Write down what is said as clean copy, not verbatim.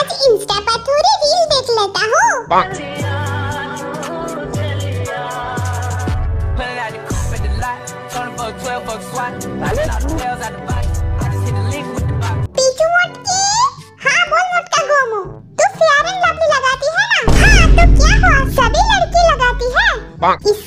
आज इंस्टा पर थोड़ी रील देख लेता हूँ। पीछू मोटकी, हाँ बोल मोटका गोमू, तू फेयर एंड लवली लगाती है ना? हाँ तो क्या हुआ, सभी लड़की लगाती है।